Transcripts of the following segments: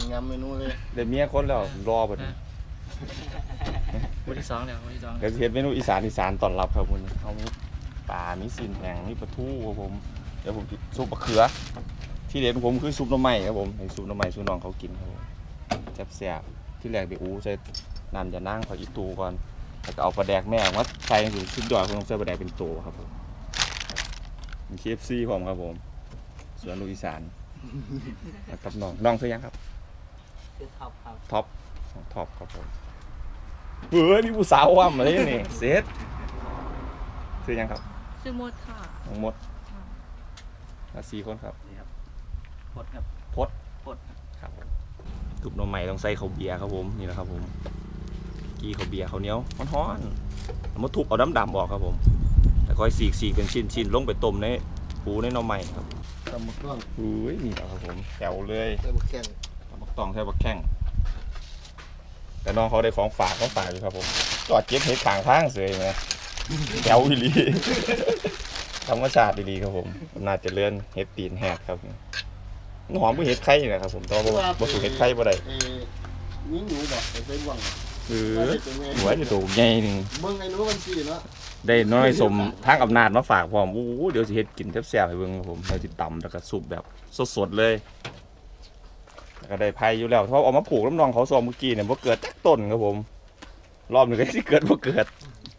ยำเมนูเลยเดี๋ยวเมียคนแล้วรอบ่ดิวันที่2แล้ววันที่2 เดี๋ยวเฮ็ดเมนูอีสานต้อนรับครับคุณเขามีปลามีสินแห้งมีปลาทูครับผมเดี๋ยวผมซุปมะเขือที่เด็ดของผมคือซุปหน่อไม้ครับผมให้ซุปหน่อไม้ซุปน้องเขากินครับผมแซ่บๆที่แรกเดี๋ยวใส่น้ำจะนั่งเขาอีตูก่อนแล้วก็เอาปลาแดกแม่มาใส่อยู่ชุดดอยของใส่ปลาแดกเป็นตัวครับผมมี KFC ผมครับผมส่วนลูกอีสานกับน้องซื้อยังครับคือท็อปครับท็อปครับผมเฮ้ยมีผู้สาวว่ำมาเลยนี่เซตซื้อยังครับซื้อมดค่ะน้องมดมา4 คนครับนี่ครับพดครับพดครับกลุ่มน้องใหม่ต้องใส่ข้าวเบียร์ครับผมนี่แหละครับผมกี้ข้าวเบียร์ข้าวเหนียวฮ้อนๆมาทุบเอาดำๆออกครับผมแล้วก็สีกเป็นชิ้นลงไปต้มในปูในน้องใหม่ครับตำบักต้องอุ้ยนี่แหละครับผมแถวเลยใส่บักแข้งตำบักต้องใส่บักแข้งแต่น้องเขาได้ของฝากอยู่ครับผมจอดเก็บเห็ดขางทางเสยไหมแถวอีหลีธรรมชาติดีๆครับผมน่าจะเลื่อนเห็ดตีนแหกครับหอมก็เห็ดไข่นะครับผมแต่ว่าบ่สูเห็ดไข่บ่ได้นี่หนูบอกไปใส่บ่วงหัวจะโตใหญ่นึงเบิ่งไอ้หนูมันสิเนาะได้น้อยสมทางอำนาจมาฝากพร้อมเดี๋ยวสิเฮ็ดกินแซ่บๆให้เบิ่งครับผมเราสิตำแล้วก็ซุปแบบสดๆเลยแล้วก็ได้ไผ่อยู่แล้วเพราะเอามาปลูกน้ำนองเขาซ้อมเมื่อกี้เนี่ยบ่เกิดจักต้นครับผมรอบนึงก็สิเกิดบ่เกิด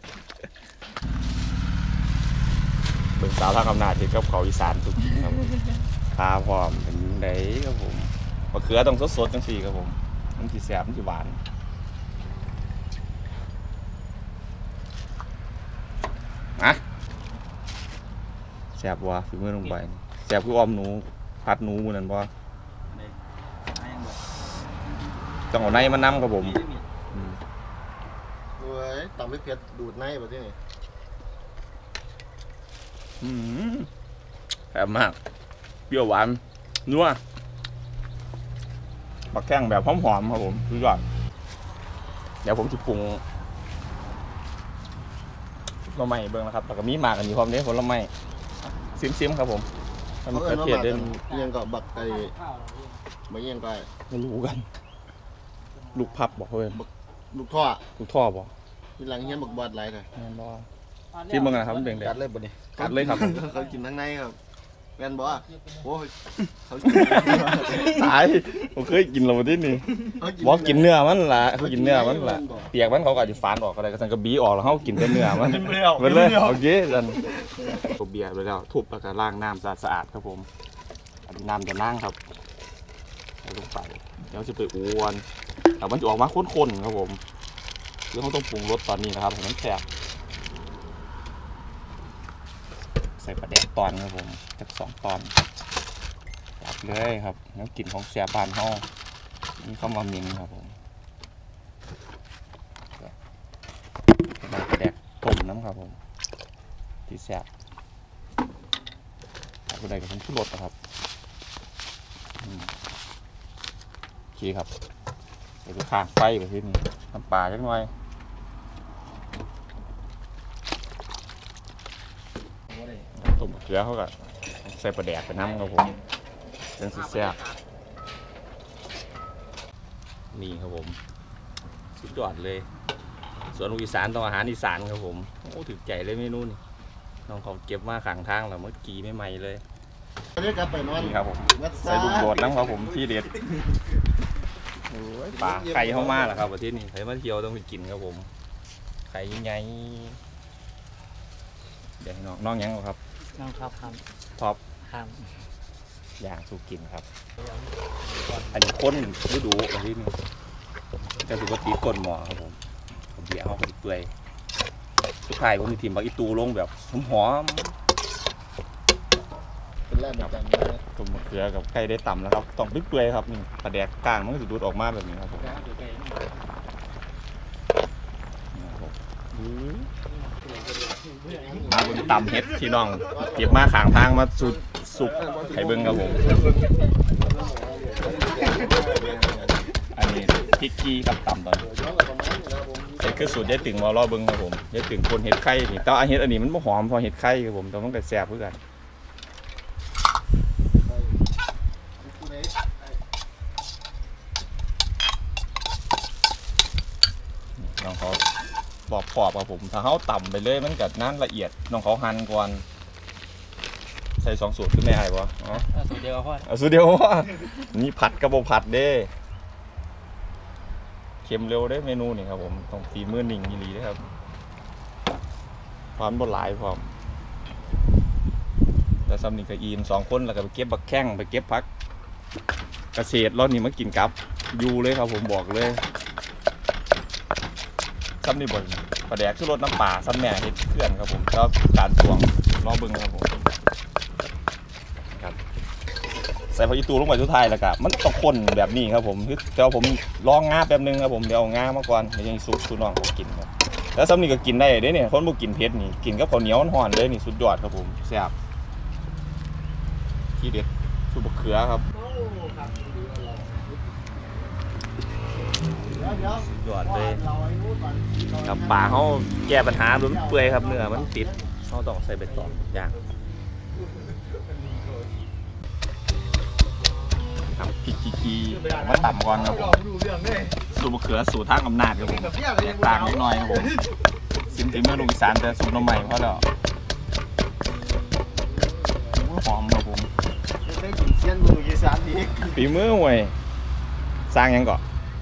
เบิ่งสาวทางอำนาจเฮ็ดกับเขาอีสานทุกครับปลาพร้อมเป็นไดครับผมมะเขือต้องสดๆจังซี่ครับผมมันสิแซ่บมันสิหวานอะแซ่บว่ะฝีมือลงไปแซ่บคือออมหนูผัดหนูมื้อนั้นบ่ต้องเอาในมานำครับผมโอ้ยตำไม่เผ็ดดูดในแบบนี้แซ่บมากเปรี้ยวหวานนัวบักแข้งแบบหอมๆครับผมสุดยอดเดี๋ยวผมจะปรุงผลไม้เบิ่งนะครับแล้วก็มีหมากอันนี้พร้อมเด้ผลไม้ซิมครับผมมันกระเทียมเด่นยังกับบักไอ้ไม่ยังก็ไม่รู้กันลูกพับบอกเพื่อนลูกท่อบอกที่หลังเฮียนบักบอดไรเลยที่เมืองนะครับเบ่งเด็ดกัดเลยบ่เนี่ยกัดเลยครับเขากินทั้งในครับแม่นบ่โอ้ยเขาตายผมเคยกินเราที่นี่บอกกินเนื้อมันละเขากินเนื้อมันละเปียกมันเขาก็อาจจะฟานออกอะไรก็สั่งกระบี่ออกแล้วเขากินแต่เนื้อมันไปเลยโอเคจันตัวเบียร์ไปแล้วทุบแล้วก็ล้างน้ำสะอาดครับผมอันนี้น้ำจะนั่งครับลงไปเดี๋ยวจะไปอ้วนแต่มันจะออกมาข้นๆครับผมเรื่องเขาต้องปรุงรสตอนนี้นะครับให้มันแซ่บใส่ปลาแดกตอนครับผมจาก2 ตอนจับเลยครับแล้วกลิ่นของแซ่บบานเขานี่เข้ามามินครับผมปลาแดกต้มน้ำครับผมที่แซ่บใส่ไปได้กับผมชูรสนะครับโอเคครับเดี๋ยวจะข้างไฟไปที่นี่น้ำปลาจังหน่อยต้มเกลือเขาก็ใส่ปลาแดกไปน้ำครับผมเป็นสุดแซ่บนี่ครับผมสุดยอดเลยส่วนอีสานต้องอาหารอีสานครับผมโอ้ถึกใจเลยเมนูนี่น้องเขาเก็บมาขังทางแล้วเมื่อกี้ไม่ใหม่เลยนี่ครับผมใส่ลูกโดดน้ำครับผมที่เด็ดปลาไข่เข้ามาแหละครับประเทศนี้ใครมาเที่ยวต้องไปกินครับผมไข่ยังไงเดี๋ยวน้องยังครับน้องท็อปครับอย่างสุกินครับอันนี้ข้นฤดูประเทศนี้จะสุกตีก้นหมอครับผมเบียร์เขาเปื่อยสุดท้ายผมมีทีมบักอีตูลงแบบหอมเป็นแรกแบบนั้นต้มมะเขือกับไก่ได้ต่ำแล้วครับต้องเปื่อยครับนี่ปลาแดกกลางมันจะดูดออกมาแบบนี้ครับผมมาบนต่ำเฮ็ดที่น้องเก็บมาขางทางมาสุกไข่เบิ้งครับผมอันนี้พริกกี้กับต่ำตอนเฮ็ดคือสูตรยายตึงมารอเบิ้งครับผมยายตึงคนเห็ดไข่นี่แต่เฮ็ดอันนี้มันไม่หอมพอเห็ดไข่ครับผมแต่ต้องแต่แซ่บเพื่อกันน้องเขาบอกขอบครับผมถ้าเขาต่ำไปเลยมันกัดนั่นละเอียดน้องเขาหั่นก่อนใส่2 สูตรขึ้นไม่ได้ปะอ๋อสูตรเดียวกับพ่อเอาสูตรเดียวว่านี่ผัดกระบอกผัดเด้เค็มเร็วได้เมนูนี่ครับผมต้องตีมือหนิ่งอีหลีด้วยครับความบดหลายพร้อมแต่ซ้ำนี่ก็อีม2 คนแล้วก็ไปเก็บบักแข้งไปเก็บพักเกษตรรอบนี้มากินกับอยู่เลยครับผมบอกเลยซ้ำนี่บ่นปลาแดกชูรสน้ำปลาซ้ำแม่เฮ็ดเพื่อนครับผมแล้วการตวงรอเบิ่งครับผมครับใส่ผักอีตูลงไปสุดท้ายแล้วก็มันต้องข้นแบบนี้ครับผมคือแต่ว่าผมลองงาแป๊บนึงครับผมเดี๋ยวเอางามาก่อนเดี๋ยวยังซุปน้องผมกินครับแล้วซ้ำนี่ก็กินได้เด้เนี่ยคนบ่กินเผ็ดนี่กินกับข้าวเหนียวห่อนเลยนี่สุดยอดครับผมแซ่บที่เด็ดซุปมะเขือครับสุดยอดเลยกับปลาเขาแก้ปัญหาล้นเปื่อยครับเนื้อมันติดเขาต้องใส่ใบตองย่างครับพริกกีมาต่ำก่อนครับผมซุปมะเขือสูตรทางอำนาจครับผมแตกต่างนิดหน่อยครับผมซิมถึงเมื่อลูกอีสานแต่สูตรน้ำใหม่เพราะแล้วหอมครับผมได้กินเสี้ยนมือกี่สามทีฝีมือห่วยสร้างยังก่อน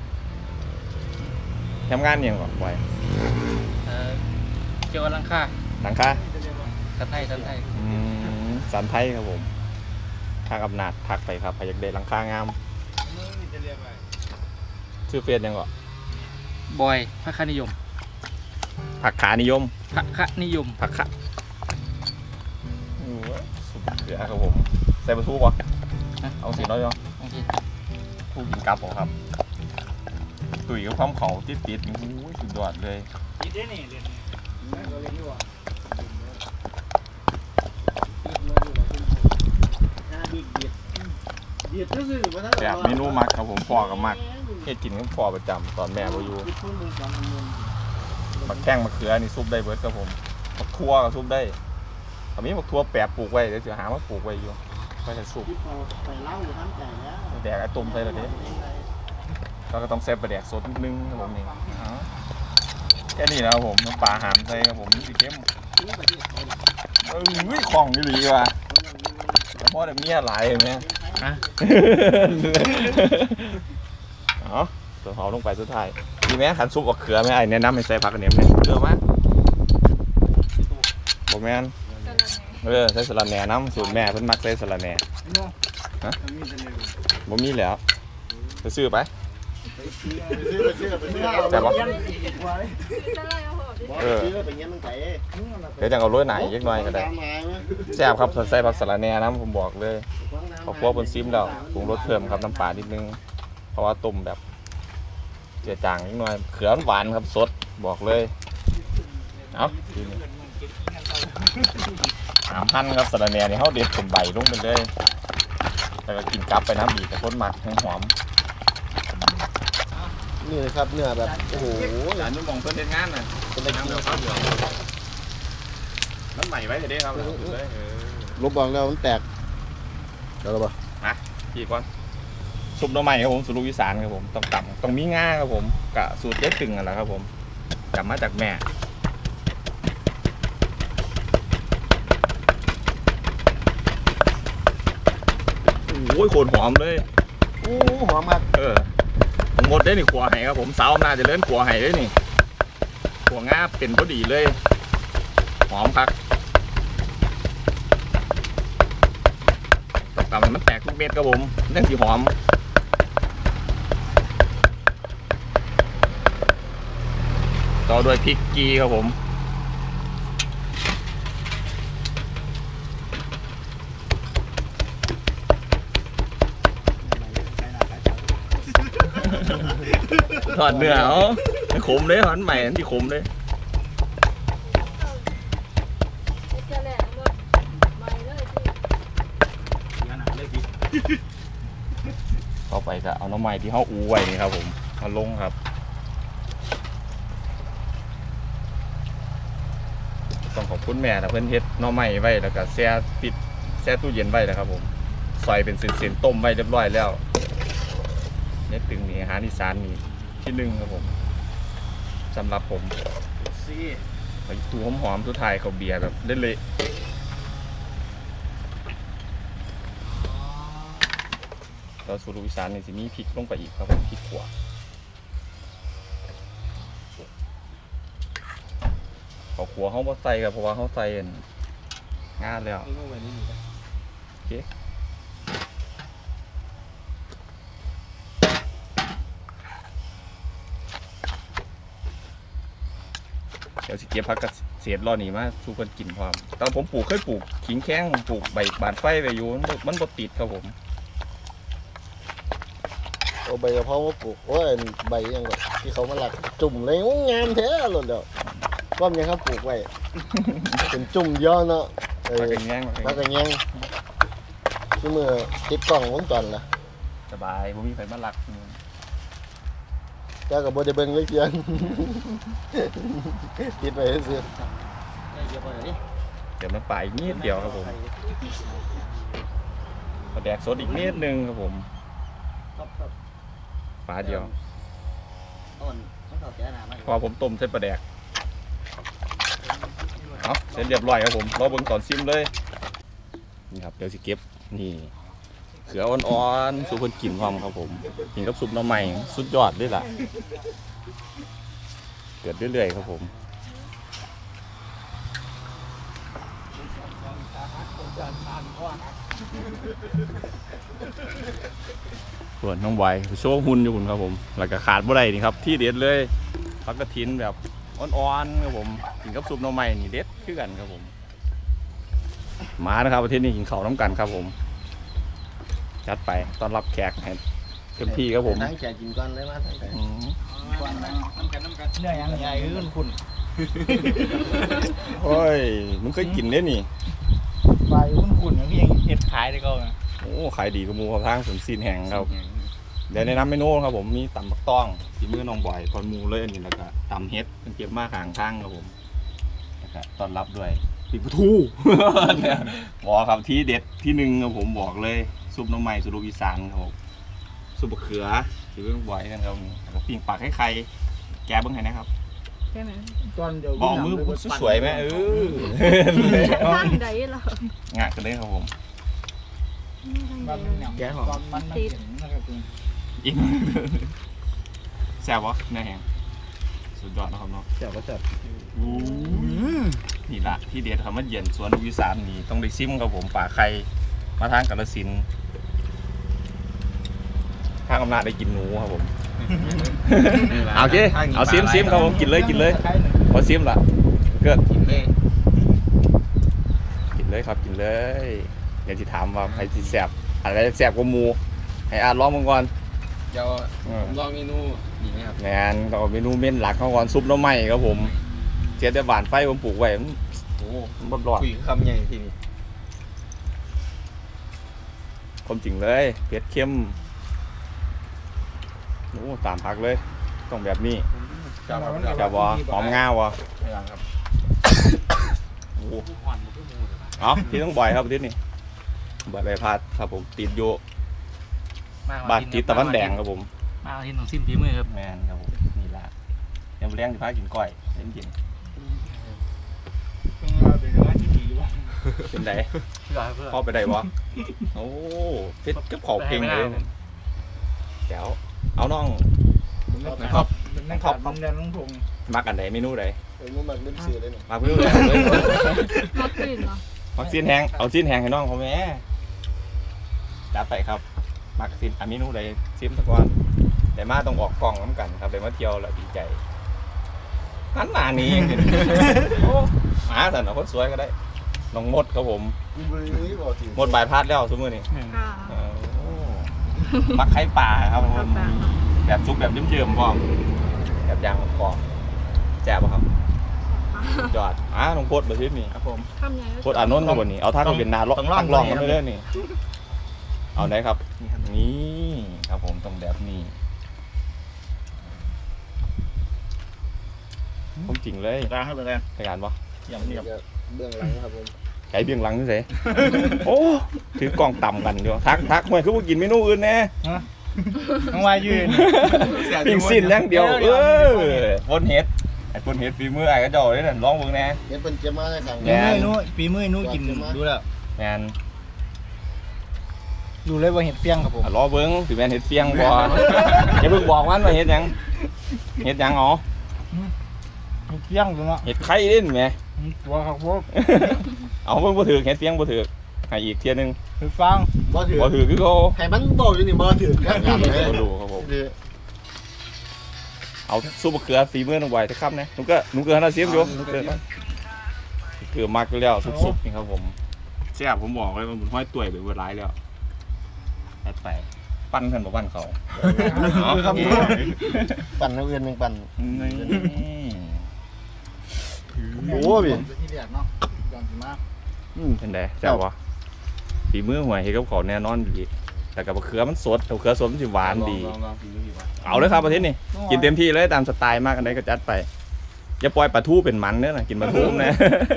ทำงานยังก่อนไว้เกี่ยวกับหลังคาหลังคาสันไทยสันไทยครับผมทางอำนาจทักไปครับพยักเดชหลังคางามชื่อเฟซยังก่อนบอยพระคนิยมผักขานิยมพระคนิยมผักขาสุดเสือครับผมใส่ปลาทูก่อนเอาสีน้อยเนาะโอเคผู้กินกับผมครับตุ๋ยกับความเขาติดๆโอ้ยสุดยอดเลยดีได้นี่เรียนแบบเมนูมักครับผมพ่อกับมักเฮ็ดกินกับพ่อประจำตอนแม่บ่อยู่บักแข้งบักเขือนี่ซุปได้เบิดครับผมบักทั่วก็ซุปได้ถ้ามีบักทั่วแปะปลูกไว้เดี๋ยวจะหาว่าปลูกไว้อยู่ก็จะซุปแดกไอ้ตุ่มใส่ละเด้เราก็ต้องเซฟปลาแดกสดนิดนึงครับผมนี่แค่นี้นะครับผมน้ำปลาหามใส่ครับผมนี่สิเข้มของนี่หลีว่ะแต่พ่อแต่เมียหลายเห็นไหมตัวหอมลงไปสุดท้ายมีไหมขันซุปกับเขือไหมไอ้แนะนำให้ใส่ผักกระเนียมเลยเขือไหมบอกแม่นใส่สลัดแหน่น้ำสูตรแม่เพิ่นมักใส่สลัดแหน่ฮะบ่มีแล้วไปซื้อไปแต่บอกเดี๋ยวจะเอาโรยไหนยักหน่อยก็ได้แซ่บครับใส่ผักสลัดแหน่น้ำผมบอกเลยขอพวกบนซิมแล้วปรุงรสเพิ่มครับน้ำปลานิดนึงเพราะว่าต้มแบบเจือจางนิดหน่อยเขือหวานครับสดบอกเลยเอา3,000ครับสลัดแหน่นี่เขาเด็ดเป็นใบลงไปเลยแล้วก็กินกับไปน้ำบีกับข้นหมักหอมนี่เลยครับเนื้อแบบโอ้โหหลานนุ่มมองเพื่อนเล่นงานน่ะเป็นอะไรกินครับน้ำใหม่ไว้เดี๋ยวครับลบบอกแล้วมันแตกเดี๋ยวเราบอกพี่ก่อนซุปหน่อไม้ครับผมสูตรลูกอีสานครับผมต้องต่ำต้องมีง่าครับผมกะสูตรเจ๊ตึงนั่นแหละครับผมกลับมาจากแม่โอ้ยโคตรหอมเลยโอ้หอมมากผมงดได้นี่ขัวไห่ครับผมสาวอำนาจจะเล่นขัวไห่ได้นี่ขัวง่าเป็นพอดีเลยหอมครับต่ำมันแตกทุกเม็ดครับผมนั่นสีหอมต่อด้วยพริกกีครับผมทอดเนื้อขมเลยหอนใหม่ที่ขมเลยต่อไปก็เอาน้ำใหม่ที่เขาอูไว้นี่ครับผมมาลงครับต้องขอบคุณแม่นะเพื่อนเฮ็ดน้ำใหม่ไว้แล้วก็แช่ตู้เย็นไว้นะครับผมซอยเป็นเส้นๆต้มไว้เรียบร้อยแล้วเนี่ยตึงนี่อาหารอีสานนี่ที่1ครับผมสำหรับผมไอ้ตัวหอมๆสุดท้ายเขาเบียร์แบบเละๆแล้วสูตรอีสานนี่สิมีพริกลงไปอีกครับผมพริกขั่วเขาขัวเขาบ่ใส่ครับเพราะว่าเขาใส่งานแล้วโอเคเดี๋ยวสิเก็บผักกระเสียดรอนี่มาสู้กันกินความแต่ผมปลูกเคยปลูกขิงแข้งปลูกใบบานไฟไปอยู่มันบ่ติดครับผมเอาใบกะเพรามาปลูกโอ้ยใบยังแบบที่เขามาหลักจุ่มเลยงามแท้หล่นเดียวว่ามันยังครับปลูกไว้ เป็นจุ่มย่อเนาะผักกระแยงปลากระเงี้ยงที่มือติดกล่องวงจรละสบายผมมีไฟมาหลักแต่กับโบจะเบิ้งเลยเพียง ติดไปซื้อเดี๋ยวมันไปอีกนิดเดียวครับผมปลาแดกสดอีกนิดนึงครับผมฝาเดียวพอผมต้มใส่ปลาแดกเอาเสร็จเรียบร้อยครับผมรอเบิ่งตอนซิมเลยนี่ครับเดี๋ยวสิเก็บนี่เขืออ่อนๆสูเพิ่นกินพร้อมครับผมกินกับซุปหน่อไม้สุดยอดเลยล่ะเกิดเรื่อยๆครับผมส่วนน้องไวโชว์หุ่นอยู่คุณครับผมแล้วก็ขาดบ่ได้นี่ครับที่เด็ดเลยผักกระถินแบบอ่อนๆครับผมกินกับซุปหน่อไม้นี่เด็ดคือกันครับผมมานะครับประเทศนี้กินข้าวน้ำกันครับผมจัดไปต้อนรับแขกให้เต็มที่ครับผมทั้งแขกกินก่อนเลยมาทั้งแขกน้ำกันเนื้อยังใหญ่ขึ้นคุณโอ้ยมึงเคยกินเนี่ยนี่ใบคุณอย่างที่ยังเห็ดขายได้ก็โอ้ขายดีกว่าหมูครับทางสวนซีนแห่งครับเดี๋ยวแนะนำเมนูครับผมมีตำบักต้องที่มือน้องบ่อยก่อนหมูเลยอันนี้แล้วก็ตำเฮ็ดเป็นเก็บมาข้างทางครับผมแล้วก็ต้อนรับด้วยปีกปลาทู เนี่ยบอกครับที่เด็ดที่หนึ่งครับผมบอกเลยซุปหน้ำใหม่สูตรอีสานครับผมซุปมะเขือที่มือน้องบ่อยกันครับแล้วก็ปิ้งปลาไข่ไข่แกะเบิ้งให้นะครับใช่ไหมตอนเดี๋ยวบอกมือสวยๆไหมทางใดเหรองะกันเลยครับผมแกหอมมันติดนะครับอิ่มแซ่บวะเนื้อแห้งสุดยอดนะครับเนาะแขกก็จัดนี่ละที่เด็ดครับมันเย็นสวนวิสานนี่ต้องได้ซิมครับผมป่าไข่มาทางกาฬสินธุ์ทางอำนาจได้กินหนูครับผมเอาโอเคเอาซิมครับผมกินเลยพอซิมละเกิดกินเลยครับกินเลยเดี๋ยวจะถามว่าใครจะแซ่บอะไรแซ่บกว่าหมูให้อาลองมึงก่อนเดี๋ยวลองเมนูนี่ไหมครับแมนเราเมนูเม่นหลักเขาก่อนซุปหน้ำไม้ครับผมเสียแต่หวานไฟผมปลูกไว้มันบดร้อนคุยคำใหญ่ทีนี้ความจริงเลยเผ็ดเข้มโอ้ตามพักเลยต้องแบบนี้จะวะหอมง่าวะครับโอ้เอาที่ต้องบ่อยครับที่นี่บ่อยใบพัดครับผมติดอยู่บาดติดตะวันแดงครับผมมาที่หนุ่มซิมฝีมือครับแมนครับผมนี่ละยังเลี้ยงที่พากินก้อยเล่นกินเป็นไดพ่อไปได้วะโอ้เพชรก็ขอบเก่งเลยแจ๋วเอาน้องนะครับนั่งขับน้ำแดงน้องพงมักอันใดเมนูใดเออมันมักเล่นซื้อเลยเนี่ยมักเมนูใดเลยมักกลิ่นเหรอมักซีนแห้งเอาซีนแห้งให้น้องเขาแม่จัดไปครับมักซีนอันเมนูใดซิมสักวันแต่มาต้องออกกล่องน้ำกันครับเดี๋ยวมาเที่ยวแล้วดีใจนั่นหนานี้โอ้หมาสันเอาคนสวยก็ได้น้องมดครับผมมดบายพาดแล้วสมมตินี่ค่ะปักไข่ป่าครับผมค่ะแบบซุปแบบเยิ้มๆพร้อมแบบยางกรอบแจ่บครับจอดน้องโพดแบบนี้ครับผมทำไงโพดอ่านนท์ครับผมนี่เอาท่าก็เป็นนาล็อกตั้งร่องกันเรื่อยๆนี่เอาได้ครับนี่ครับผมตรงแบบนี้ผมจริงเลยร้านให้ไปเลยในการปะอย่างนี้เบื้องหลังครับผมไก่เบี้ยงหลังนี่สิโอ้ถือกล่องต่ำกันอยู่ทักเมื่อคือว่ากินเมนูอื่นแน่น้องวายยืนปิ้งสิ้นอย่างเดียวบนเฮ็ดไอ้บนเฮ็ดฝีมือไอ้ก็เจ้าเลยนั่นลองเบิ่งแน่เห็นเป็นเจมาในขังปีมือนู้กินดูแล้วแม่นดูเลยว่าเห็ดเฟี้ยงครับผมรอเบิ่งสิแม่นเฮ็ดเฟียงบ่อย่าเพิ่งบอกมันว่าเฮ็ดหยังอ๋อเห็ดเฟี้ยงตัวเนาะเฮ็ดไข่เด่นแหมตัวครับผมเอาเบิ่งบ่ถูกเฮ็ดเฟียงบ่ถูกให้อีกเที่ยนึงคือฟังบ่ถือบ่ถูกคือเขาให้มันบอกอยู่นี่บ่ถือกันเลยบ่รู้ครับผม เอาซุปมะเขือฝีมือน้องไว้สักคำนะนุ๊กเกอร์น่าเสียมอยู่นุ๊กเกอร์มักแล้วสุกๆนี่ครับผมแซ่บผมบอกเลยมันห้อยต่วยไปเบิดหลายแล้วไปปั้นกันบ่ปั้นเขาคำนี้ปั่นน้ำเงินหนึ่งปั่นโอ้พี่ที่เรียกเนาะยอมสิมาเป็นไงแซ่บวะฝีมือหวยเฮ็ดกับเขาแน่นอนดีแต่กับมะเขือมันสดมะเขือสดมันสิหวานดีเอาเลยครับประเทศนี้กินเต็มที่เลยตามสไตล์มากกันได้ก็จัดไปอย่าปล่อยปลาทูเป็นมันเนื้อนะกินปลาทูนะ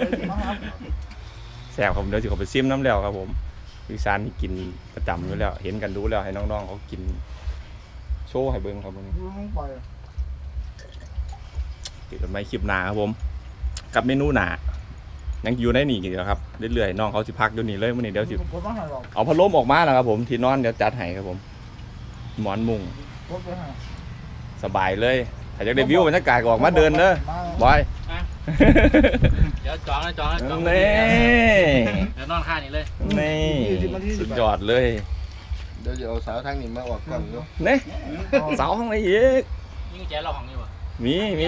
แซ่บครับเดี๋ยวจะขอไปซิมน้ำแล้วครับผมอีสานที่กินประจำอยู่แล้วเห็นกันดูแล้วให้น้องๆเขากินโชว์ให้เบิ่งครับวันนี้ติดกันไม่คลิปหนาครับผมกับเมนูหนายังอยู่ในนี่กันอยู่ครับเรื่อยๆน้องเขาสิพักอยู่นี่เลยวันนี้เดี๋ยวสิเอาพัดลมออกมาแล้วครับผมที่นอนเดี๋ยวจัดให้ครับผมหมอนมุงสบายเลยถ้าอยากได้วิวบรรยากาศก็ออกมาเดินเด้อบอยเดี๋ยวจองนะนี่เดี๋ยวนอนข้างนี้เลยนี่สุดยอดเลยเดี๋ยวจะเอาสาวทางนี้มาออกก่อนดูนี่เสาข้างในอีกยิ่งแจ๊เราของนี่วะมี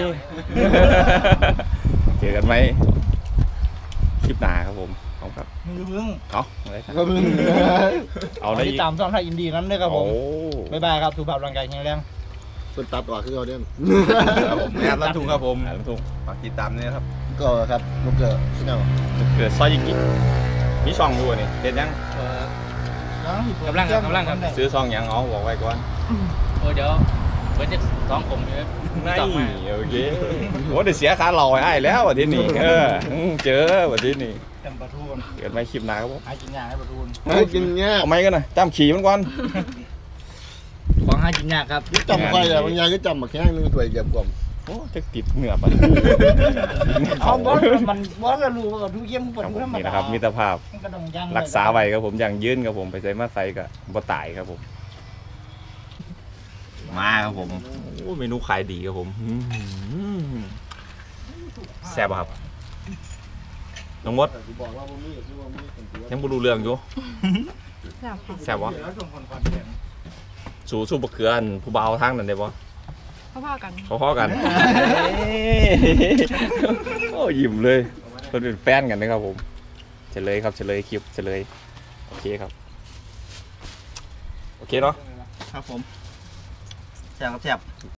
เจอกันไหมคลิปหนาครับผมขอบครับมึงพึ่งเอาอะไรครับก็มึงเอาได้ติอีดกตามช่องทางอินดีนั้นด้วยครับผมโอ้บ๊ายบายครับสุขภาพร่างกายแข็งแรงคนตัดออกคือเขาเด่นครับผมงานรันทุ่งครับผมงานรันทุ่งฝากติดตามด้วยนะครับก็ครับลูกเกิดชแนลเกิดซอยยิงกิมีช่องอยู่นี่เห็นยังกำลังครับซื้อซองยังเอาบอกไว้ก่อนโอ้เดี๋ยวเบิร์ดจะสองผมเลยนี่โอเคโอ้เดี๋ยวเสียค่าหล่อไอ้แล้ววันที่นี่เจอวันที่นี่เต็มประทูนเกิดไม่คลิปหนาครับผมหากินยากให้ประทูนให้กินเงี้ยเอาไม้กันหน่อยจำขี่มันก่อนของหากินยากครับจำไปเลยบางอย่างก็จำมาแค่นึงถ้วยเก็บกลมโอ้จะติดเหนือปะเอาบอสมันบอสก็รู้ว่าดูเยี่ยมปวดหัวธรรมนี่ดานะครับมิตรภาพมันก็ต้องย่างรักษาไว้ครับผมอย่างยืนครับผมไปใส่มาใส่กับบ่ตายครับผมมาครับผมโอ้เมนูขายดีครับผมแซ่บครับน้องมดบอกว่าผมมีคือว่ามีคนตัวยังบ่รู้เรื่องอยู่แซ่บค่ะแซ่บวะสู้บะเขืออันผู้บ่าวทางนั้นได้บ่พ่อๆกันเขาพ้อกันโอ้ยิ้มเลยคนเป็นแฟนกันนะครับผมเฉลยครับเฉลยคลิปเฉลยโอเคครับโอเคเนาะครับผมแซ่บ